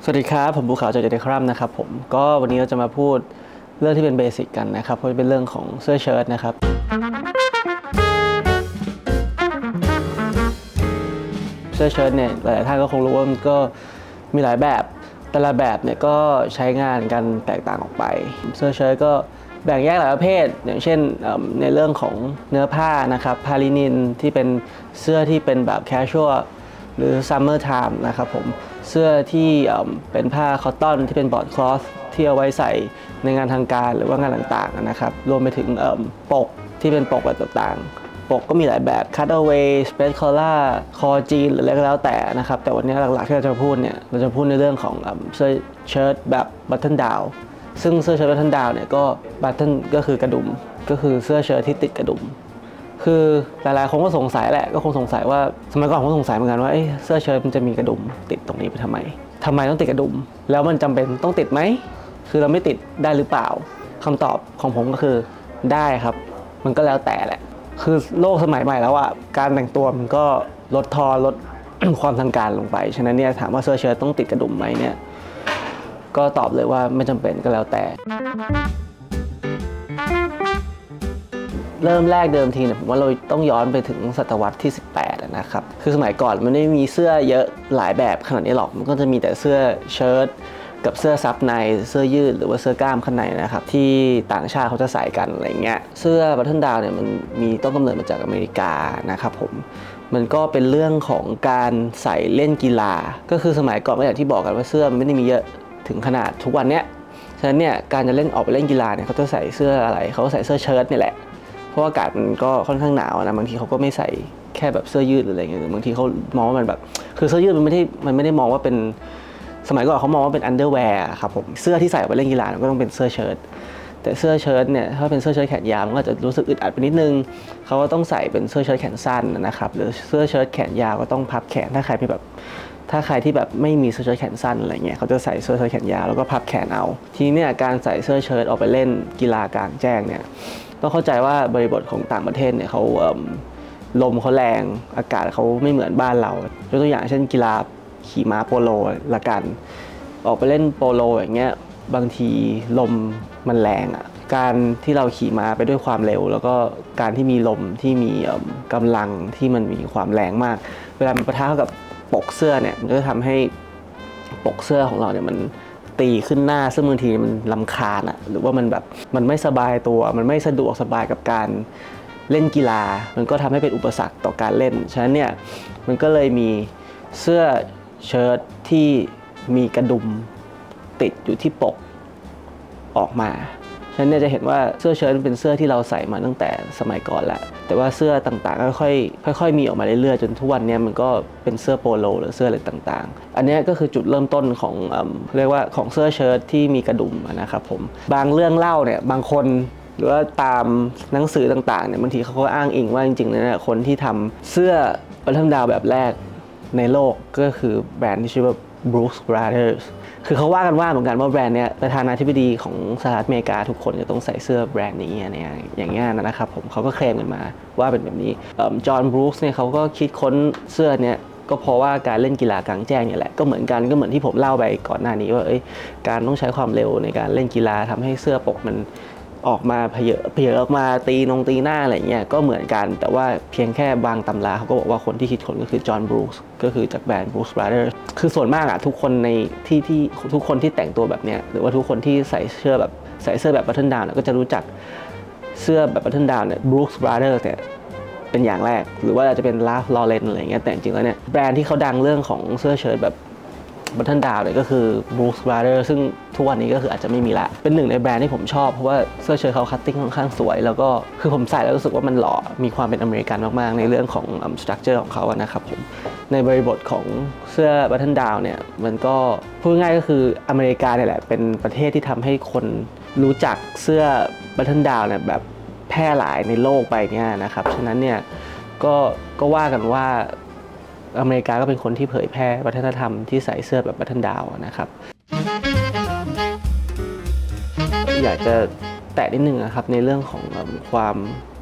สวัสดีครับผมภูเขาจากเดอะครัมนะครับผมก็วันนี้เราจะมาพูดเรื่องที่เป็นเบสิกกันนะครับเพราะเป็นเรื่องของเสื้อเชิ้ตนะครับเสื้อเชิ้ตเนี่ยหลายท่านก็คงรู้ว่ามันก็มีหลายแบบแต่ละแบบเนี่ยก็ใช้งานกันแตกต่างออกไปเสื้อเชิ้ตก็แบ่งแยกหลายประเภทอย่างเช่นในเรื่องของเนื้อผ้านะครับพาลินินที่เป็นเสื้อที่เป็นแบบแคชชวลหรือซัมเมอร์ไทม์นะครับผมเสื้อที่เป็นผ้าคอตตอนที่เป็นบอร์ดคลอธที่เอาไว้ใส่ในงานทางการหรือว่างานต่างๆนะครับรวมไปถึงปกที่เป็นปกแบบต่างๆปกก็มีหลายแบบ cutaway space collar คอจีนหรืออะไรก็แล้วแต่นะครับแต่วันนี้หลักๆที่เราจะพูดเนี่ยเราจะพูดในเรื่องของเสื้อเชิ้ตแบบ button down ซึ่งเสื้อเชิ้ต button down เนี่ยก็ button ก็คือกระดุมก็คือเสื้อเชิ้ตที่ติดกระดุมคือหลายๆคนก็สงสัยแหละก็คงสงสัยว่าสมัยก่อนผมก็สงสัยเหมือนกันว่าเสื้อเชิ้ตมันจะมีกระดุมติดตรงนี้ไปทำไมต้องติดกระดุมแล้วมันจำเป็นต้องติดไหมคือเราไม่ติดได้หรือเปล่าคำตอบของผมก็คือได้ครับมันก็แล้วแต่แหละคือโลกสมัยใหม่แล้วอ่ะการแต่งตัวมันก็ลดความทางการลงไปฉะนั้นเนี่ยถามว่าเสื้อเชิ้ตต้องติดกระดุมไหมเนี่ยก็ตอบเลยว่าไม่จำเป็นก็แล้วแต่เริ่มแรกเดิมทีเนี่ยผมว่าเราต้องย้อนไปถึงศตวรรษที่18นะครับคือสมัยก่อนมันไม่มีเสื้อเยอะหลายแบบขนาดนี้หรอกมันก็จะมีแต่เสื้อเชิ้ตกับเสื้อซับในเสื้อยืดหรือว่าเสื้อกล้ามข้างในนะครับที่ต่างชาติเขาจะใส่กันอะไรเงี้ยเสื้อบัตเทิลดาวน์เนี่ยมันมีต้นกำเนิดมาจากอเมริกานะครับผมมันก็เป็นเรื่องของการใส่เล่นกีฬาก็คือสมัยก่อนก็อย่างที่บอกกันว่าเสื้อมันไม่ได้มีเยอะถึงขนาดทุกวันเนี้ยฉะนั้นเนี่ยการจะออกไปเล่นกีฬาเนี่ยเขาจะใส่เสื้ออะไรเขาใส่เสื้อเชิ้ตนี่แหละเพราะอากาศมันก็ค่อนข้างหนาวนะบางทีเขาก็ไม่ใส่แค่แบบเสื้อยืดหรืออะไรเงี้ยบางทีเขามองว่ามันแบบคือเสื้อยืดมันไม่ได้มองว่าเป็นสมัยก่อนเขามองว่าเป็นอันเดอร์แวร์ครับผมเสื้อที่ใส่ไปเล่นกีฬาก็ต้องเป็นเสื้อเชิ้ตแต่เสื้อเชิ้ตเนี่ยถ้าเป็นเสื้อเชิ้ตแขนยาวมันก็จะรู้สึกอึดอัดไปนิดนึงเขาก็ต้องใส่เป็นเสื้อเชิ้ตแขนสั้นนะครับหรือเสื้อเชิ้ตแขนยาวก็ต้องพับแขนถ้าใครที่แบบไม่มีเสื้อเชิ้ตแขนสั้นอะไรเงี้ยเขาจะใส่เสื้อเชิ้ตแขนยาวแล้วก็พับแขนเอาทีนี้เนี่ยการใส่เสื้อเชิ้ตออกไปเล่นกีฬากลางแจ้งเนี่ยต้องเข้าใจว่าบริบทของต่างประเทศเนี่ยเขาลมเขาแรงอากาศเขาไม่เหมือนบ้านเรายกตัวอย่างเช่นกีฬาขี่ม้าโปโลละกันออกไปเล่นโปโลอย่างเงี้ยบางทีลมมันแรงอ่ะการที่เราขี่ม้าไปด้วยความเร็วแล้วก็การที่มีลมที่มีกำลังที่มันมีความแรงมากเวลามันปะทะกับปกเสื้อเนี่ยมันก็จะทำให้ปกเสื้อของเราเนี่ยมันตีขึ้นหน้าซึ่งบางทีมันรำคาญอ่ะหรือว่ามันแบบมันไม่สบายตัวมันไม่สะดวกสบายกับการเล่นกีฬามันก็ทำให้เป็นอุปสรรคต่อการเล่นฉะนั้นเนี่ยมันก็เลยมีเสื้อเชิ้ตที่มีกระดุมติดอยู่ที่ปกออกมาฉะนั้นเนี่ยจะเห็นว่าเสื้อเชิ้ตเป็นเสื้อที่เราใส่มาตั้งแต่สมัยก่อนแล้วแต่ว่าเสื้อต่างๆก็ค่อยๆมีออกมาเรื่อยๆจนทุกวันนี้มันก็เป็นเสื้อโปโลหรือเสื้ออะไรต่างๆอันนี้ก็คือจุดเริ่มต้นของเรียกว่าของเสื้อเชิ้ตที่มีกระดุมนะครับผมบางเรื่องเล่าเนี่ยบางคนหรือว่าตามหนังสือต่างๆเนี่ยบางทีเขาก็อ้างอิงว่าจริงๆเนี่ยคนที่ทำเสื้อบัตเทิลดาวน์แบบแรกในโลกก็คือแบรนด์ที่ชื่อว่า Brooks Brothers คือเขาว่ากันว่าเหมือนกันว่าแบรนด์เนี้ยประธานาธิบดีของสหรัฐอเมริกาทุกคนจะต้องใส่เสื้อแบรนด์นี้อย่างเงี้ยนะครับผมเขาก็เคลมกันมาว่าเป็นแบบนี้จอห์น บรูคส์เนี่ยเขาก็คิดค้นเสื้อเนี้ยก็เพราะว่าการเล่นกีฬากลางแจ้งเนี่ยแหละก็เหมือนที่ผมเล่าไปก่อนหน้านี้ว่าการต้องใช้ความเร็วในการเล่นกีฬาทำให้เสื้อปกมันออกมาเพยออกมาตีหน้าอะไรเงี้ยก็เหมือนกันแต่ว่าเพียงแค่บางตำราเขาก็บอกว่าคนที่คิดค้นก็คือจอห์น บรูคส์ก็คือจากแบรนด์ Brooks Brothers คือส่วนมากอะทุกคนในที่ทุกคนที่แต่งตัวแบบเนี้ยหรือว่าทุกคนที่ใส่เสื้อแบบบัตเทิลดาวน์ก็จะรู้จักเสื้อแบบบัตเทิลดาวน์เนี่ย Brooks Brothers เนี่ยเป็นอย่างแรกหรือว่าจะเป็น Ralph Lauren อะไรเงี้ยแต่จริงๆแล้วเนี่ยแบรนด์ที่เขาดังเรื่องของเสื้อเชิ้ตแบบบัตเทิลดาวน์เนี่ยก็คือ Brooks Brothers ซึ่งทุกวันนี้ก็คืออาจจะไม่มีละเป็นหนึ่งในแบรนด์ที่ผมชอบเพราะว่าเสื้อเชิ้ตเขาคัตติ้งค่อนข้างสวยแล้วก็คือผมใส่แล้วรู้สึกว่ามันหล่อมีความเป็นอเมริกันมากๆในเรื่องของสตรัคเจอร์ของเขาอะนะครับผมในบริบทของเสื้อบัตเทิลดาวน์เนี่ยมันก็พูดง่ายก็คืออเมริกาเนี่ยแหละเป็นประเทศที่ทำให้คนรู้จักเสื้อบัตเทิลดาวน์เนี่ยแบบแพร่หลายในโลกใบนี้นะครับฉะนั้นเนี่ยก็ว่ากันว่าอเมริกาก็เป็นคนที่เผยแพร่วัฒนธรรมที่ใส่เสื้อแบบบัตเทิลดาวน์นะครับอยากจะแตะนิดนึงนะครับในเรื่องของความ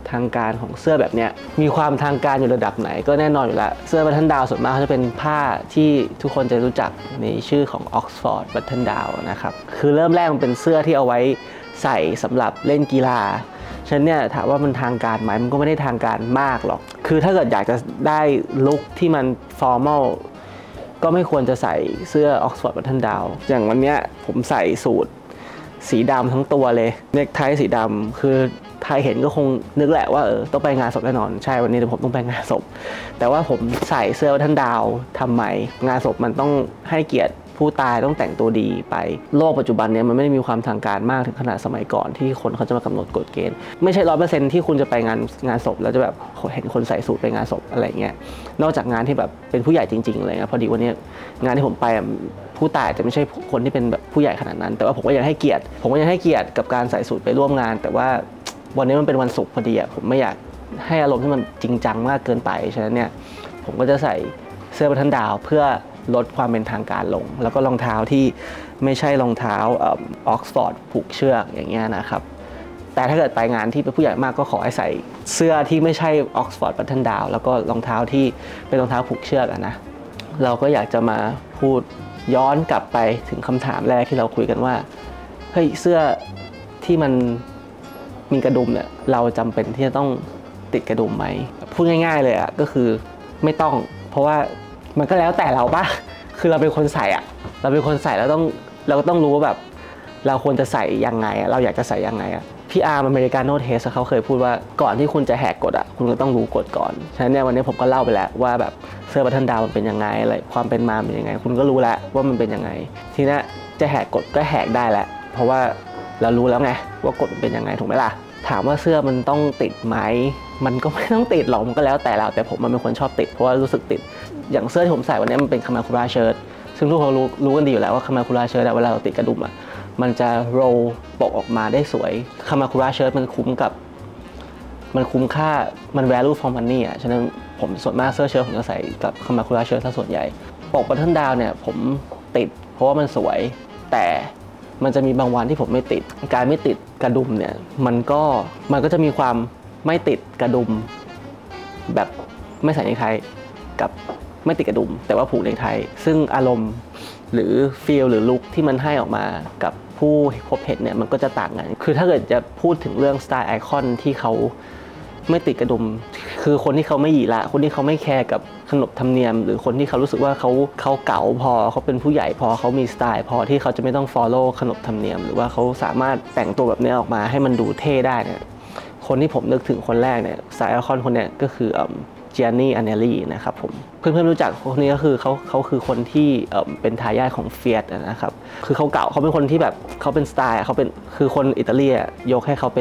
ทางการของเสื้อแบบเนี้ยมีความทางการอยู่ระดับไหนก็แน่นอนอยู่แล้วเสื้อบัตเทิลดาวส่วนมากเขาจะเป็นผ้าที่ทุกคนจะรู้จักในชื่อของ Oxford Button Down นะครับคือเริ่มแรกมันเป็นเสื้อที่เอาไว้ใส่สำหรับเล่นกีฬาฉะนั้นเนี่ยถามว่ามันทางการไหมมันก็ไม่ได้ทางการมากหรอกคือถ้าเกิดอยากจะได้ลุคที่มันฟอร์มัลก็ไม่ควรจะใส่เสื้อ Oxford Button Down อย่างวันนี้ผมใส่สูทสีดำทั้งตัวเลยเนคไทสีดำคือใครเห็นก็คงนึกแหละว่าต้องไปงานศพแน่นอนใช่วันนี้ผมต้องไปงานศพแต่ว่าผมใส่เสื้อบัตเทิลดาวทำไมงานศพมันต้องให้เกียรติผู้ตายต้องแต่งตัวดีไปโลกปัจจุบันเนี่ยมันไม่ได้มีความทางการมากถึงขนาดสมัยก่อนที่คนเขาจะมากำหนดกฎเกณฑ์ไม่ใช่100%ที่คุณจะไปงานศพแล้วจะแบบเห็นคนใส่สูทไปงานศพอะไรเงี้ยนอกจากงานที่แบบเป็นผู้ใหญ่จริงๆอะไรเงี้ยพอดีวันนี้งานที่ผมไปผู้ตายจะไม่ใช่คนที่เป็นแบบผู้ใหญ่ขนาดนั้นแต่ว่าผมก็ยังให้เกียรติกับการใส่สูทไปร่วมงานแต่ว่าวันนี้มันเป็นวันศุกร์พอดีผมไม่อยากให้อารมณ์ที่มันจริงจังมากเกินไปฉะนั้นเนี่ยผมก็จะใส่เสื้อบัตเทิลดาวเพื่อลดความเป็นทางการลงแล้วก็รองเท้าที่ไม่ใช่รองเท้าออกซฟอร์ดผูกเชือกอย่างเงี้ยนะครับแต่ถ้าเกิดไปงานที่เป็นผู้ใหญ่มากก็ขอให้ใส่เสื้อที่ไม่ใช่ออกซฟอร์ดบัตเทิลดาวแล้วก็รองเท้าที่เป็นรองเท้าผูกเชือกนะเราก็อยากจะมาพูดย้อนกลับไปถึงคำถามแรกที่เราคุยกันว่าเฮ้ยเสื้อที่มันมีกระดุมเนี่ยเราจำเป็นที่จะต้องติดกระดุมไหมพูดง่ายๆเลยก็คือไม่ต้องเพราะว่ามันก็แล้วแต่เราปะคือเราเป็นคนใส่เราเป็นคนใส่แล้วเราก็ต้องรู้ว่าแบบเราควรจะใส่ยังไงเราอยากจะใส่ยังไงพี่อาร์มอเมริกาโน่เทสเขาเคยพูดว่าก่อนที่คุณจะแหกกฎคุณก็ต้องรู้กฎก่อนฉะนั้นเนี่ยวันนี้ผมก็เล่าไปแล้วว่าแบบเสื้อบัตเทิลดาวมันเป็นยังไงอะไรความเป็นมาเป็นยังไงคุณก็รู้แล้วว่ามันเป็นยังไงทีนี้จะแหกกฎก็แหกได้แหละเพราะว่าเรารู้แล้วไงว่ากฎมันเป็นยังไงถูกไหมล่ะถามว่าเสื้อมันต้องติดไหมมันก็ไม่ต้องติดหรอกมันก็แล้วแต่เราแต่ผมมันเป็นคนชอบติดเพราะว่ารู้สึกติดอย่างเสื้อที่ผมใส่วันนี้มันเป็นคามาคุระเชิ้ตซึ่งทุกคนรู้กันดีอยู่แล้วว่าคามาคุระเชิ้ตเวลาเราติดกระดุมมันจะโรลปกออกมาได้สวยคามาคุระเชิ้ตมันคุ้มค่ามัน value for money ฉะนั้นผมส่วนมากเสื้อเชิ้ตผมจะใส่กับคามาคุระเชิ้ตซะส่วนใหญ่ปกบัตเทิลดาวเนี่ยผมติดเพราะว่ามันสวยแต่มันจะมีบางวันที่ผมไม่ติดการไม่ติดกระดุมเนี่ยมันก็จะมีความไม่ติดกระดุมแบบไม่ใส่เนคไทกับไม่ติดกระดุมแต่ว่าผูกเนคไทซึ่งอารมณ์หรือฟีลหรือลุคที่มันให้ออกมากับผู้พบเห็นเนี่ยมันก็จะต่างกันคือถ้าเกิดจะพูดถึงเรื่องสไตล์ไอคอนที่เขาไม่ติดกระดุมคือคนที่เขาไม่หยีละคนที่เขาไม่แคร์กับขนบธรรมเนียมหรือคนที่เขารู้สึกว่าเขาเก๋าพอเขาเป็นผู้ใหญ่พอเขามีสไตล์พอที่เขาจะไม่ต้อง follow ขนบธรรมเนียมหรือว่าเขาสามารถแต่งตัวแบบนี้ออกมาให้มันดูเท่ได้เนี่ยคนที่ผมนึกถึงคนแรกเนี่ยสายไอคอนคนเนี้ยก็คือเจียนี่อันเนลลี่นะครับผมเพื่อนๆรู้จักคนนี้ก็คือเขาคือคนที่เป็นทายาทของเฟียสนะครับคือเขาเก่าเขาเป็นคนที่แบบเขาเป็นสไตล์เขาเป็นคือคนอิตาลียกให้เขาเป็น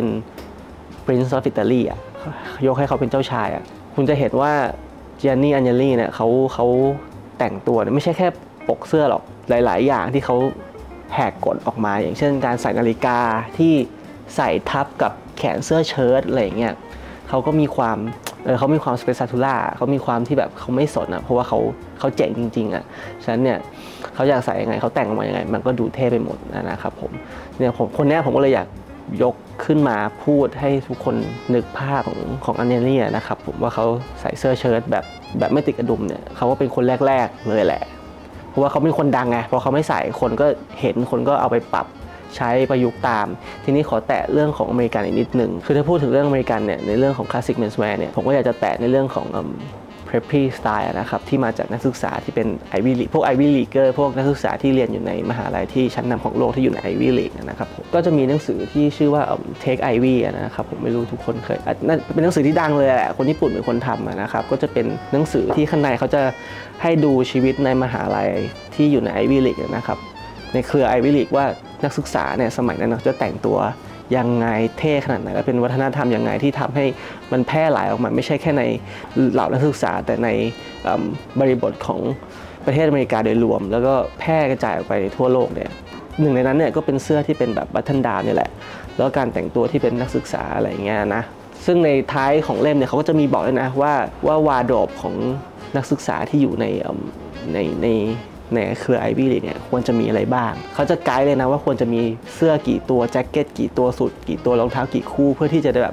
Prince of Italy ยกให้เขาเป็นเจ้าชายคุณจะเห็นว่าเจียนี่อันเนลลี่เนี่ยเขาแต่งตัวไม่ใช่แค่ปกเสื้อหรอกหลายๆอย่างที่เขาแหกกฎออกมาอย่างเช่นการใส่นาฬิกาที่ใส่ทับกับแขนเสื้อเชิ้ตอะไรอย่างเงี้ยเขาก็มีความสเปซาทูล่าเขามีความที่แบบเขาไม่สนเพราะว่าเขาเจ๋งจริงๆฉะนั้นเนี่ยเขาอยากใส่ยังไงเขาแต่งออกมายังไงมันก็ดูเท่ไปหมดนะครับผมเนี่ยคนนี้ผมก็เลยอยากยกขึ้นมาพูดให้ทุกคนนึกภาพของอันเนลลี่นะครับผมว่าเขาใส่เสื้อเชิ้ตแบบไม่ติดกระดุมเนี่ยเขาก็เป็นคนแรกๆเลยแหละเพราะว่าเขาเป็นคนดังไงพอเขาไม่ใส่คนก็เห็นคนก็เอาไปปรับใช้ประยุกต์ตามทีนี้ขอแตะเรื่องของอเมริกันอีกนิดหนึ่งคือถ้าพูดถึงเรื่องอเมริกันเนี่ยในเรื่องของคลาสสิกเมนส์แวร์เนี่ยผมก็อยากจะแตะในเรื่องของpreppy style นะครับที่มาจากนักศึกษาที่เป็นไอวี่ลีกพวกไอวี่ลีกเกอร์พวกนักศึกษาที่เรียนอยู่ในมหาลัยที่ชั้นนำของโลกที่อยู่ในไอวี่ลีกนะครับผมก็จะมีหนังสือที่ชื่อว่า Take Ivy นะครับผมไม่รู้ทุกคนเคยนั่นเป็นหนังสือที่ดังเลยแหละคนญี่ปุ่นเป็นคนทำนะครับก็จะเป็นหนังสือที่ข้างในเขาจะให้ดูชีวิตในมหาลัยที่อยู่ในไอวี่ลีกนะครับในเครือไอวี่ลีกว่านักศึกษาเนี่ยสมัยนั้นจะแต่งตัวยังไงเท่ขนาดไหนและเป็นวัฒนธรรมยังไงที่ทำให้มันแพร่หลายออกมาไม่ใช่แค่ในเหล่านักศึกษาแต่ในบริบทของประเทศอเมริกาโดยรวมแล้วก็แพร่กระจายออกไปทั่วโลกเนี่ยหนึ่งในนั้นเนี่ยก็เป็นเสื้อที่เป็นแบบบัตเทิลดาวน์นี่แหละแล้วการแต่งตัวที่เป็นนักศึกษาอะไรอย่างเงี้ยนะซึ่งในท้ายของเล่มเนี่ยเขาก็จะมีบอกด้วยนะว่าวาร์โดรบของนักศึกษาที่อยู่ในเครือไอวี่ลีกเนี่ยควรจะมีอะไรบ้างเขาจะไกด์เลยนะว่าควรจะมีเสื้อกี่ตัวแจ็คเก็ตกี่ตัวสูทกี่ตัวรองเท้ากี่คู่เพื่อที่จะได้แบบ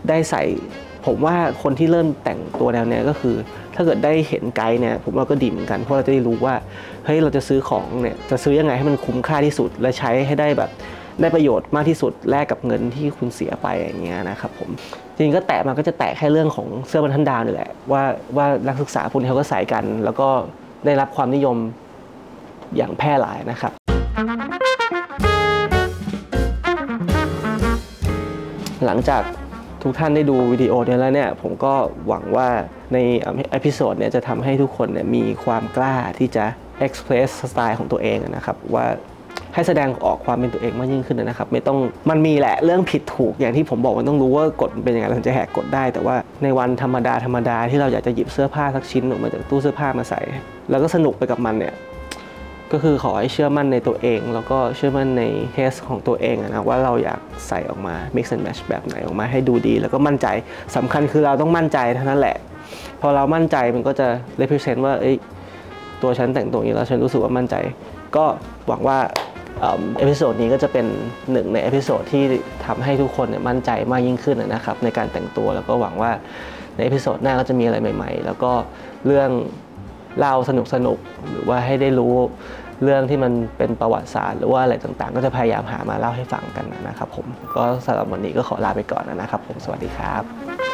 ได้ใส่ผมว่าคนที่เริ่มแต่งตัวแนวเนี้ยก็คือถ้าเกิดได้เห็นไกด์เนี่ยผมว่าก็ดีเหมือนกันเพราะเราจะได้รู้ว่าเฮ้ยเราจะซื้อของเนี่ยจะซื้อยังไงให้มันคุ้มค่าที่สุดและใช้ให้ได้แบบได้ประโยชน์มากที่สุดแลกกับเงินที่คุณเสียไปอย่างเงี้ยนะครับผมจริงๆก็แตะมันก็จะแตะแค่เรื่องของเสื้อบรรทัดดาวนี่แหละว่านักศึกษาพวกนี้เขาก็ใส่กันแล้วก็ได้รับความนิยมอย่างแพร่หลายนะครับหลังจากทุกท่านได้ดูวิดีโอนี้แล้วเนี่ยผมก็หวังว่าในเอพิโซดเนี่ยจะทำให้ทุกคนเนี่ยมีความกล้าที่จะ express สไตล์ของตัวเองนะครับว่าให้แสดงออกความเป็นตัวเองมากยิ่งขึ้นนะครับไม่ต้องมันมีแหละเรื่องผิดถูกอย่างที่ผมบอกมันต้องรู้ว่ากฎเป็นยังไงเราถึงจะแหกกฎได้แต่ว่าในวันธรรมดาที่เราอยากจะหยิบเสื้อผ้าสักชิ้นออกมาจากตู้เสื้อผ้ามาใส่แล้วก็สนุกไปกับมันเนี่ยก็คือขอให้เชื่อมั่นในตัวเองแล้วก็เชื่อมั่นในเทสของตัวเองนะว่าเราอยากใส่ออกมา mix and match แบบไหนออกมาให้ดูดีแล้วก็มั่นใจสำคัญคือเราต้องมั่นใจเท่านั้นแหละพอเรามั่นใจมันก็จะ represent ว่าตัวฉันแต่งตัวอย่างนี้แล้วฉันรู้สึกว่ามั่นใจก็หวังว่าเอพิโซดนี้ก็จะเป็นหนึ่งในเอพิโซดที่ทำให้ทุกคนเนี่ยมั่นใจมากยิ่งขึ้นนะครับในการแต่งตัวแล้วก็หวังว่าในเอพิโซดหน้าก็จะมีอะไรใหม่ๆแล้วก็เรื่องเล่าสนุกหรือว่าให้ได้รู้เรื่องที่มันเป็นประวัติศาสตร์หรือว่าอะไรต่างๆก็จะพยายามหามาเล่าให้ฟังกันนะครับผมก็สำหรับวันนี้ก็ขอลาไปก่อนนะครับผมสวัสดีครับ